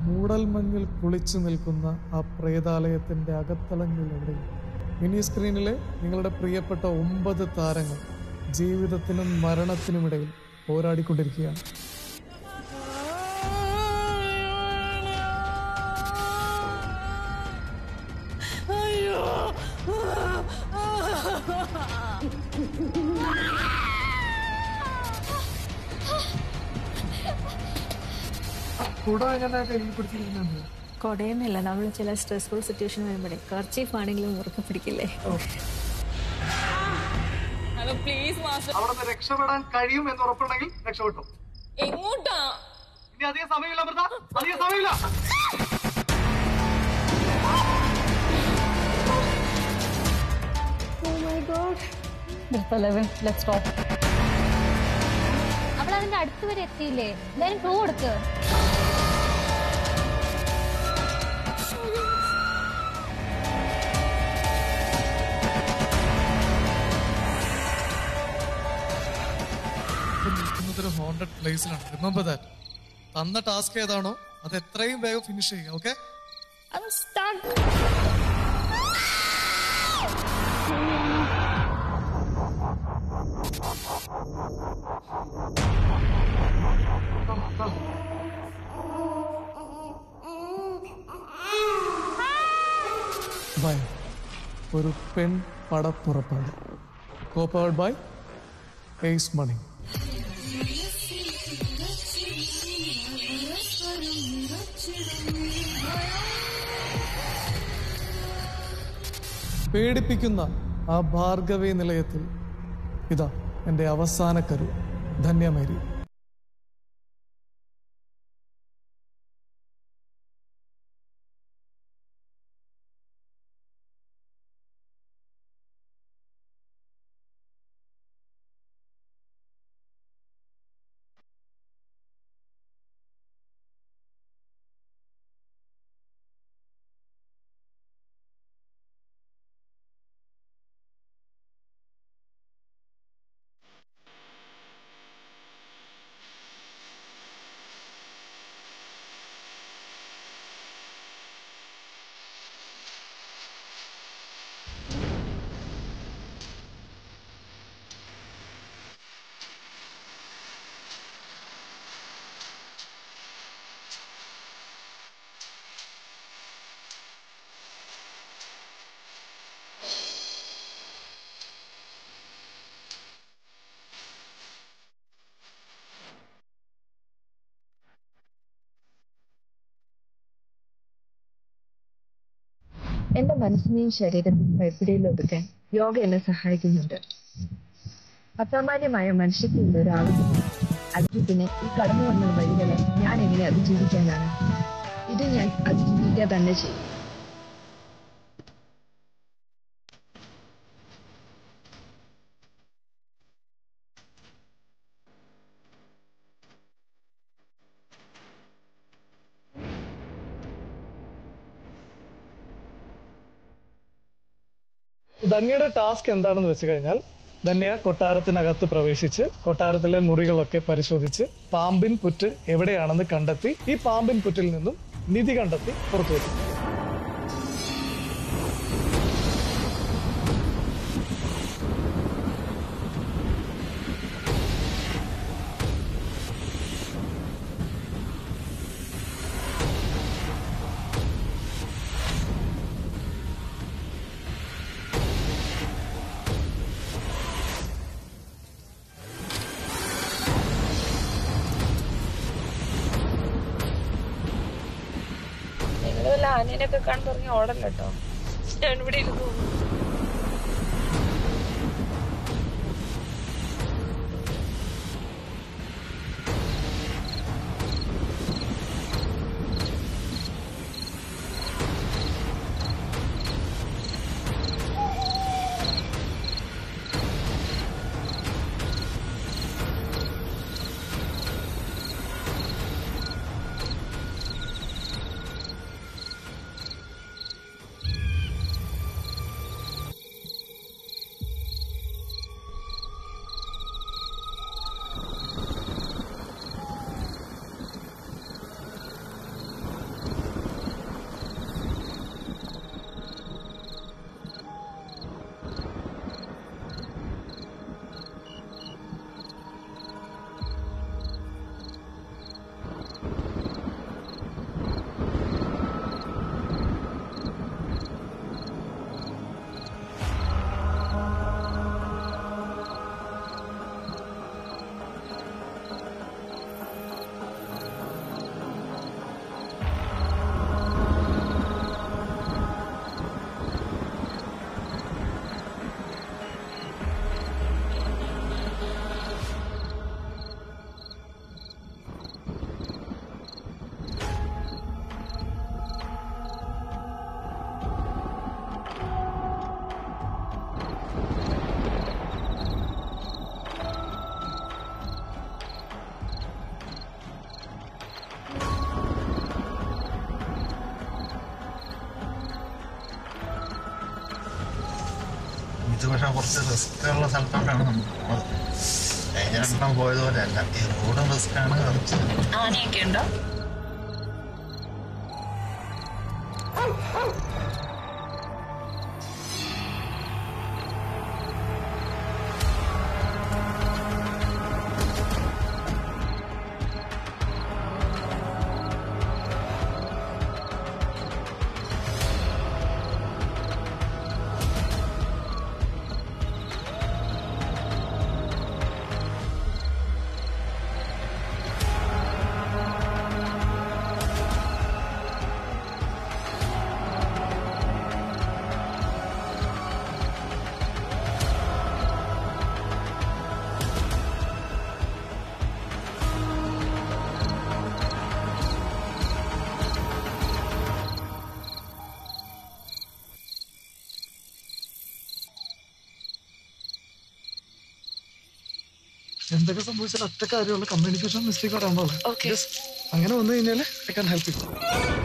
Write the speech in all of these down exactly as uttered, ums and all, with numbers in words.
മൂടൽമഞ്ഞിൽ കുളിച്ചു നിൽക്കുന്ന ആ പ്രേതാലയത്തിൻ്റെ അകത്തളങ്ങളിലെവിടെയും മിനി സ്ക്രീനിലെ നിങ്ങളുടെ പ്രിയപ്പെട്ട ഒമ്പത് താരങ്ങൾ ജീവിതത്തിനും മരണത്തിനുമിടയിൽ പോരാടിക്കൊണ്ടിരിക്കുകയാണ്. കൊടയൊന്നുമില്ല, നമ്മൾ ചില സ്ട്രെസ്ഫുൾ സിറ്റുവേഷൻ വരുമ്പോഴേ കർച്ചീഫ് ആണെങ്കിലും മുറുക്കെ പിടിക്കില്ലേ. അവിടെ രക്ഷപ്പെടാൻ കഴിയും എന്ന് ഉറപ്പുണ്ടെങ്കിൽ രക്ഷപ്പെട്ടു. എങ്ങോട്ടാ? ഇനി അധികം സമയമില്ല അമൃത, അധികം സമയമില്ല. അവൾ അതിന്റെ അടുത്ത് വരെ എത്തിയില്ലേ? എന്തായാലും ക്ലൂ കൊടുക്ക്. ഹോണ്ടഡ് പ്ലേസിലാണ്. Remember that. തന്ന ടാസ്ക് ഏതാണോ അത് എത്രയും വേഗം ഫിനിഷ് ചെയ്യുക. ഓക്കെ? ഭയം ഒരു പെൺ പടപ്പുറപ്പാട്. കോ-പവർഡ് ബൈ എയ്സ് മണി. പേടിപ്പിക്കുന്ന ആ ഭാർഗവി നിലയത്തിൽ ഇതാ എൻ്റെ അവസാന കരു, ധന്യമേരി. എന്റെ മനസ്സിനെയും ശരീരത്തെയും കൈപ്പിടിയിൽ ഒതുക്കാൻ യോഗ എന്നെ സഹായിക്കുന്നുണ്ട്. അസാമാന്യമായ മനുഷ്യത്വമുള്ള ഒരാളുണ്ട്. അജിത്തിനെ ഈ കടന്നു വന്ന വഴികളെ ഞാൻ എങ്ങനെ അതിജീവിക്കാനാണ്? ഇത് ഞാൻ അതിജീവിക്കുക തന്നെ ചെയ്യും. ധന്യയുടെ ടാസ്ക് എന്താണെന്ന് വെച്ച് കഴിഞ്ഞാൽ, ധന്യ കൊട്ടാരത്തിനകത്ത് പ്രവേശിച്ച് കൊട്ടാരത്തിലെ മുറികളൊക്കെ പരിശോധിച്ച് പാമ്പിൻ പുറ്റ് എവിടെയാണെന്ന് കണ്ടെത്തി ഈ പാമ്പിൻ പുറ്റിൽ നിന്നും നിധി കണ്ടെത്തി പുറത്തു വരും. വല്ല ആനേനൊക്കെ കാണാൻ തുടങ്ങി ഓടല്ലോ കേട്ടോ. ഞാൻ ഇവിടെ ഇരുന്നു. ഇത് പക്ഷെ കുറച്ച് റിസ്ക് ഉള്ള സ്ഥലത്തോട്ടാണ് നമ്മൾ പോണത്. കഴിഞ്ഞ രണ്ടെണ്ണം പോയതുപോലെ അല്ല, ഈ റോഡും റിസ്ക് ആണ്. കുറച്ച് ആനയൊക്കെ ഉണ്ടോ? എന്തൊക്കെ സംഭവിച്ചാൽ ഒറ്റ കാര്യമുള്ള കമ്മ്യൂണിക്കേഷൻ മിസ്റ്റേക്ക് വരാനുള്ളത്. അങ്ങനെ വന്നു കഴിഞ്ഞാല് ഐ കാൻ ഹെൽപ്പ് യു.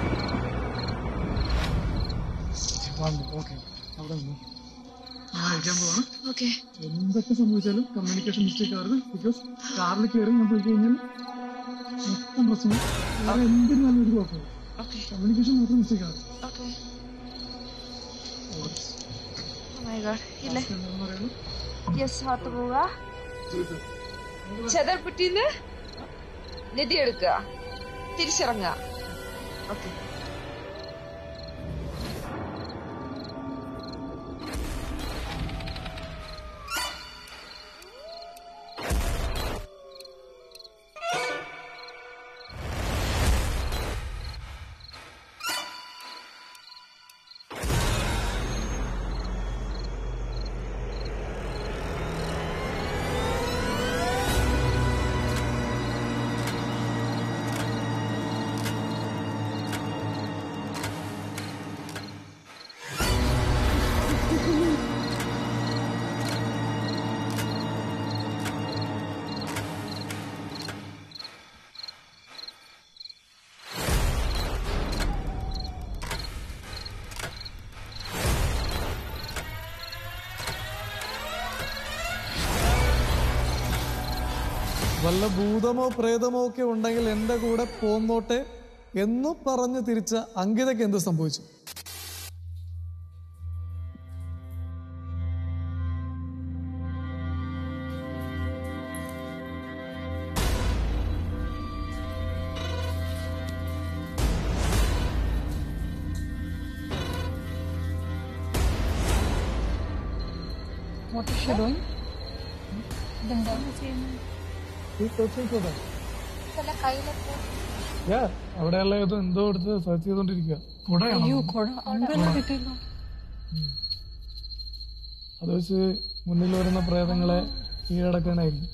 അവിടെ നിന്ന് അയക്കാൻ പോവാണ്. എന്തൊക്കെ സംഭവിച്ചാലും കമ്മ്യൂണിക്കേഷൻ മിസ്റ്റേക്ക് ആയിരുന്നു. ബിക്കോസ് കാറിൽ കയറി ഞാൻ പോയി കഴിഞ്ഞാൽ മൊത്തം പ്രശ്നം. വേറെ എന്തിനും നല്ലൊരു കുഴപ്പമില്ല. കമ്മ്യൂണിക്കേഷൻ മാത്രം മിസ്റ്റേക്ക് ആയിരുന്നു. ചതർപുറ്റിന്ന് നിധി എടുക്കുക, തിരിച്ചിറങ്ങുക. ഓക്കെ. വല്ല ഭൂതമോ പ്രേതമോ ഒക്കെ ഉണ്ടെങ്കിൽ എൻ്റെ കൂടെ പോന്നോട്ടെ എന്ന് പറഞ്ഞ് തിരിച്ച അങ്കിതയ്ക്ക് എന്ത് സംഭവിച്ചു? What is she doing? ഇതെന്താണ് ചെയ്യുന്നത്? അവിടെയുള്ള ഇത് എന്തോ എടുത്ത് സെർച്ച് ചെയ്തോണ്ടിരിക്കുക. അത് വെച്ച് മുന്നിൽ വരുന്ന പ്രേതങ്ങളെ കീഴടക്കാനായിരിക്കും.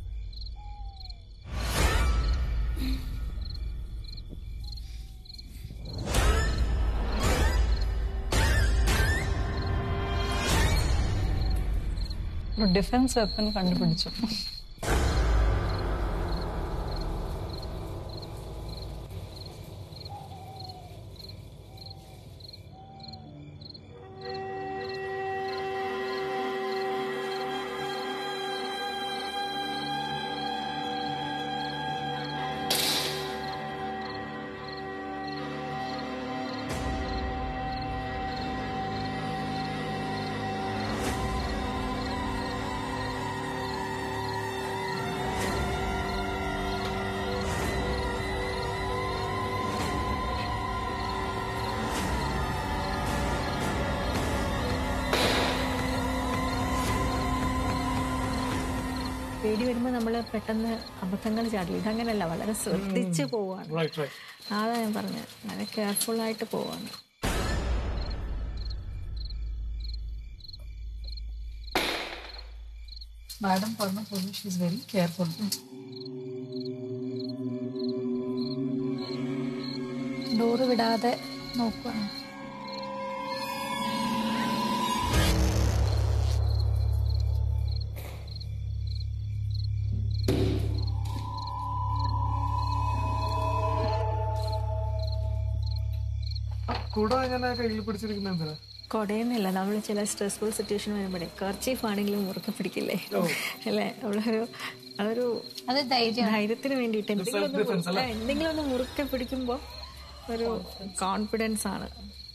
ഡിഫൻസ് വെപ്പൺ കണ്ടുപിടിച്ചു. പേടി വരുമ്പോൾ നമ്മൾ പെട്ടെന്ന് അബദ്ധങ്ങൾ ചാടില്ല. ഇതങ്ങനെയല്ല, വളരെ ശ്രദ്ധിച്ച് പോവാണ്. അതാ ഞാൻ പറഞ്ഞത്, വളരെ കെയർഫുൾ ആയിട്ട് പോവാണ്. മാഡം പറഞ്ഞ പോലെ she is very careful. Door വിടാതെ നോക്കുകയാണ്. കൂടെ എങ്ങനെ കയ്യിൽ പിടിച്ചിരിക്കുന്ന എന്തിനാ? കൊടയുന്നില്ല, നമ്മൾ ചില സ്ട്രെസ്ഫുൾ സിറ്റുവേഷൻ വരുമ്പോഴേ കർച്ചീഫ് ആണെങ്കിലും മുറുക്കെ പിടിക്കില്ലേ അല്ലേ? അവളൊരു അതൊരു അത് ധൈര്യം ധൈര്യത്തിന് വേണ്ടിയിട്ട് എന്തെങ്കിലും ഒന്ന് എന്തെങ്കിലും ഒന്ന് മുറുക്കെ പിടിക്കുമ്പോൾ ഒരു കോൺഫിഡൻസ് ആണ്.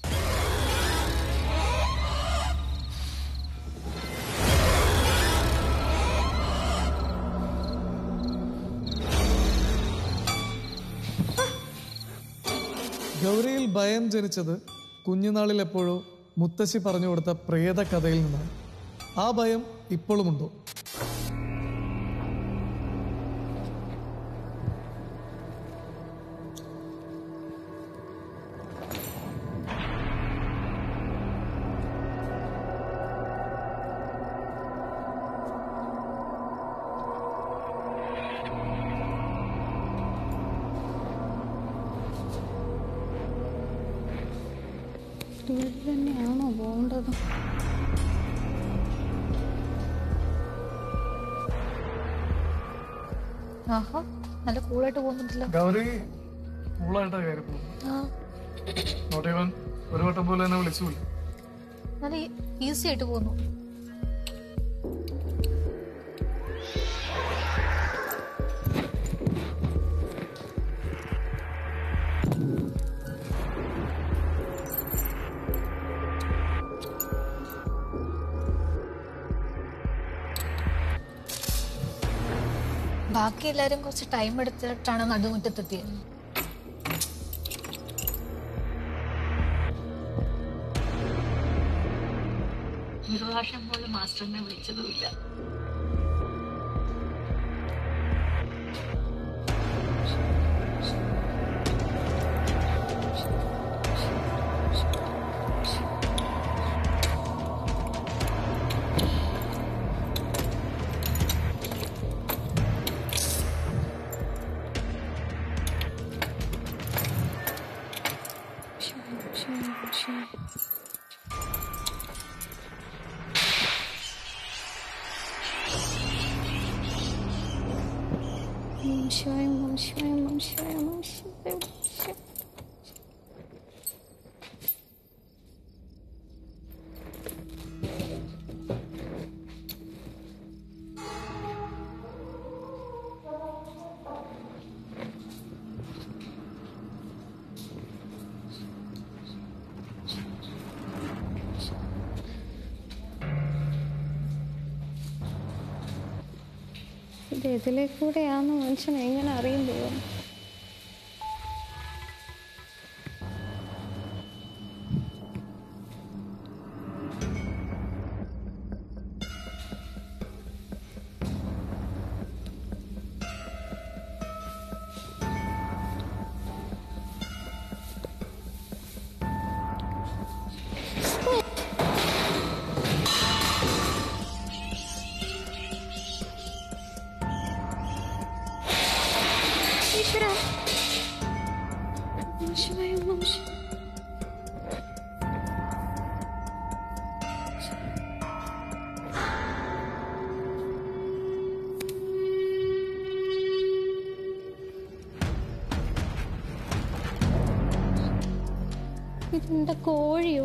ഗൗരിയിൽ ഭയം ജനിച്ചത് കുഞ്ഞുനാളിൽ എപ്പോഴോ മുത്തശ്ശി പറഞ്ഞു കൊടുത്ത പ്രേത കഥയിൽ നിന്നാണ്. ആ ഭയം ഇപ്പോഴുമുണ്ടോ? ഇവിടെ തന്നെയാണോ പോകേണ്ടത്? ആഹാ, നല്ല കൂളായിട്ട് പോകുന്നുണ്ടല്ലോ. ഗൗരി കൂളായിട്ടാ കയറി പോകും. ഒരു വട്ടം പോലെ തന്നെ വിളിച്ചു. നല്ല ഈസി ആയിട്ട് പോകുന്നു. ബാക്കി എല്ലാരും കുറച്ച് ടൈം എടുത്തിട്ടാണ് നടുമുറ്റത്തെത്തിയത്. ഒരു പ്രാവശ്യം പോലും മാസ്റ്ററിനെ വിളിച്ചതുമില്ല. ഇത് ഇതിലെ കൂടെയാന്ന് മനുഷ്യൻ എങ്ങനെ അറിയും ദൈവം? ഇതെന്താ കോഴിയോ?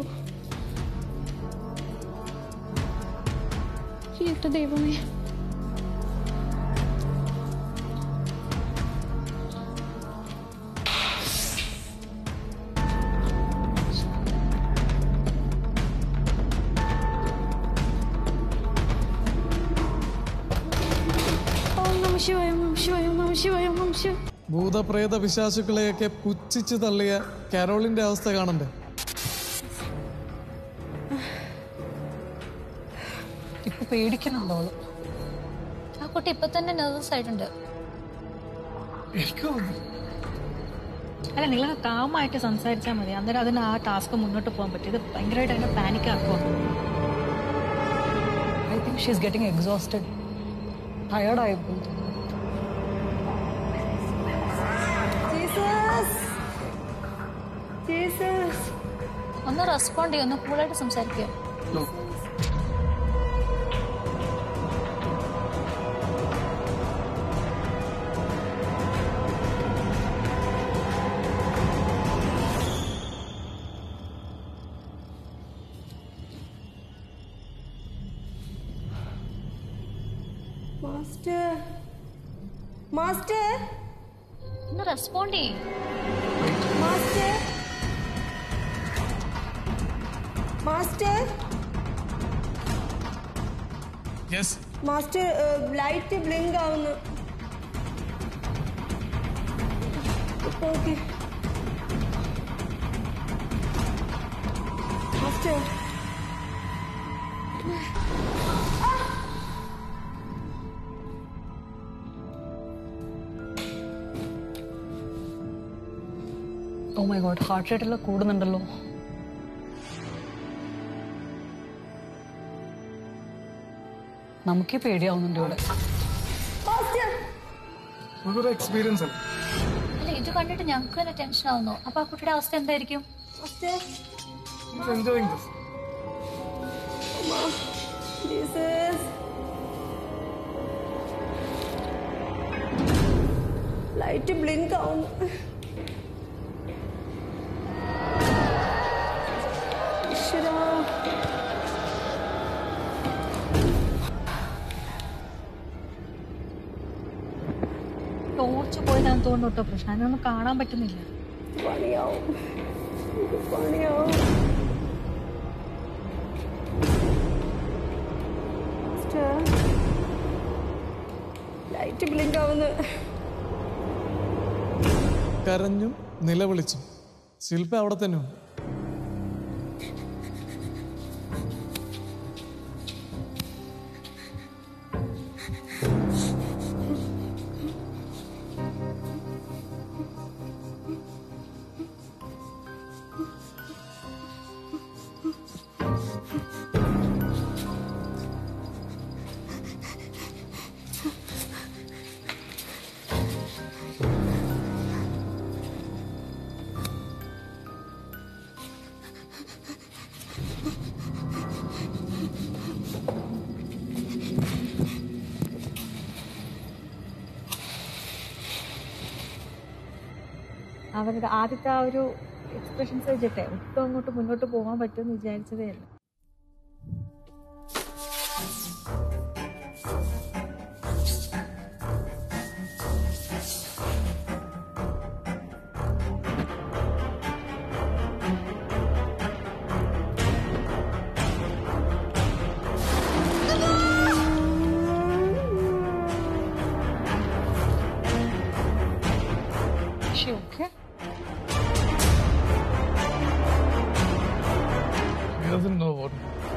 ചീത്ത ദൈവമേ. ഭൂതപ്രേത പിശാചുക്കളെയൊക്കെ പുച്ഛിച്ചു തള്ളിയ കാരോളിന്റെ അവസ്ഥ കാണണ്ടേ? ഇപ്പൊ പേടിക്കുന്നുണ്ടോ? ആ കുട്ടി ഇപ്പൊ തന്നെ നെർവസ് ആയിട്ടുണ്ട്. അല്ല, നിങ്ങൾ കാമായിട്ട് സംസാരിച്ചാൽ മതി, അന്നേരം അതിന് ആ ടാസ്ക് മുന്നോട്ട് പോകാൻ പറ്റും. ഇത് ഭയങ്കരമായിട്ട് അതിനെ പാനിക് ആക്കുക. I think she is getting exhausted, tired ആയിപ്പോ. ഒന്ന് റെസ്പോണ്ട് ചെയ്യും, ഒന്ന് കൂളായിട്ട് സംസാരിക്കുക. മാസ്റ്റർ മാസ്റ്റർ ഒന്ന് റെസ്പോണ്ട് ചെയ്യ്. Master master yes master light blink ആവുന്നു. Okay master oh my god, heart rate എല്ലാം കൂടുന്നുണ്ടല്ലോ. നമുക്കേ പേടിയാവുന്നുണ്ട് ഇവിടെ. ഒരു എക്സ്പീരിയൻസ് അല്ല. അല്ല, ഇത് കണ്ടിട്ട് ഞങ്ങൾക്ക് തന്നെ ടെൻഷൻ ആവുന്നു. അപ്പൊ ആ കുട്ടിയുടെ അവസ്ഥ എന്തായിരിക്കും? Enjoying this. ലൈറ്റ് ബ്ലിങ്ക് ആവുന്നു. ടോർച്ച് പോയതാന്ന് തോന്നുന്നു കേട്ടോ. പ്രശ്നം അതിനൊന്നും കാണാൻ പറ്റുന്നില്ല. പണിയാവും പണിയാവും. ലൈറ്റ് ബ്ലിങ്ക് ആവുന്നു. കരഞ്ഞും നിലവിളിച്ചും ശില്പ അവിടെ തന്നെ ഉണ്ട്. അവരുടെ ആദ്യത്തെ ആ ഒരു എക്സ്പ്രഷൻസ് വെച്ചിട്ടേ ഒട്ടും അങ്ങോട്ട് മുന്നോട്ട് പോകാൻ പറ്റുമെന്ന് വിചാരിച്ചതേ അല്ല. Okay. He doesn't know what.